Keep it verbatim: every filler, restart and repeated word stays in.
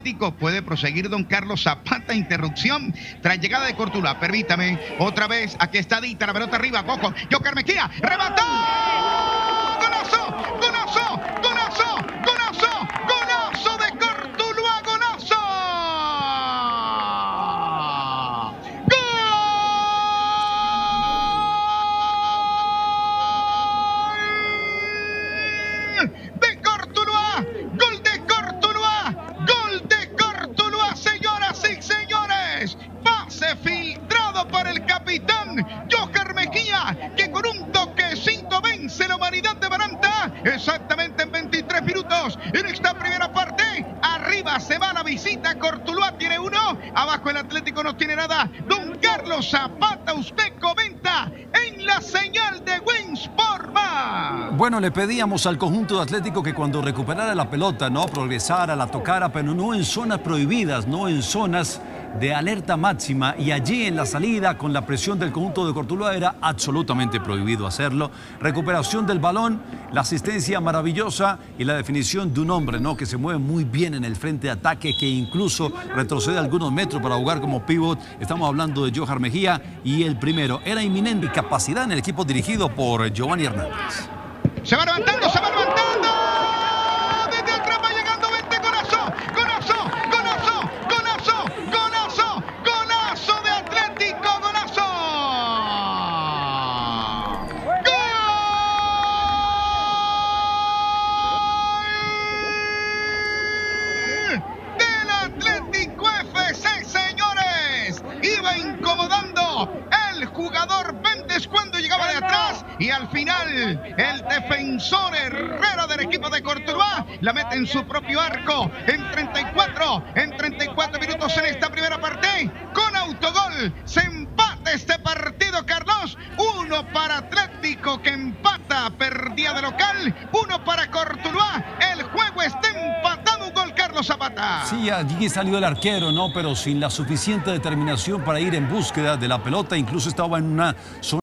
Atlético. Puede proseguir don Carlos Zapata. Interrupción tras llegada de Cortuluá. Permítame, otra vez, aquí está Dita, la pelota arriba, Coco, Joker Mejía, remató. ¡Golazo! ¡Golazo! ¡Golazo! ¡Golazo! ¡Golazo de Cortuluá! ¡Golazo! ¡Gol! De Cortuluá, gol de Cortuluá, gol de Cortuluá, señoras y señores. Pase filtrado por el capitán Joker Mejía, que con un toquecito vence la humanidad de Baranta, exactamente en veintitrés minutos. En esta primera parte, arriba se va la visita, Cortuluá tiene uno, abajo el Atlético no tiene nada. Don Carlos Zapata, usted comenta en la señal de Winsport Más. Bueno, le pedíamos al conjunto de Atlético que cuando recuperara la pelota, no progresara, la tocara, pero no en zonas prohibidas, no en zonas de alerta máxima, y allí en la salida con la presión del conjunto de Cortuluá era absolutamente prohibido hacerlo. Recuperación del balón, la asistencia maravillosa y la definición de un hombre, ¿no?, que se mueve muy bien en el frente de ataque, que incluso retrocede algunos metros para jugar como pivot. Estamos hablando de Joker Mejía, y el primero era inminente capacidad en el equipo dirigido por Giovanni Hernández. Se va levantando, se va levantando. Desde atrás va llegando, vente, golazo, golazo, golazo, golazo, golazo, golazo de Atlético, golazo. Gol del Atlético F C, señores. Iba incomodando el jugador Méndez cuando llegaba de atrás, y al final el defensor Herrera del equipo de Cortuluá la mete en su propio arco en treinta y cuatro, en treinta y cuatro minutos en esta primera parte. Con autogol se empata este partido, Carlos. Uno para Atlético, que empata, perdía de local. Uno para Cortuluá. El juego está empatado. Un gol, Carlos Zapata. Sí, allí salió el arquero, ¿no?, pero sin la suficiente determinación para ir en búsqueda de la pelota. Incluso estaba en una zona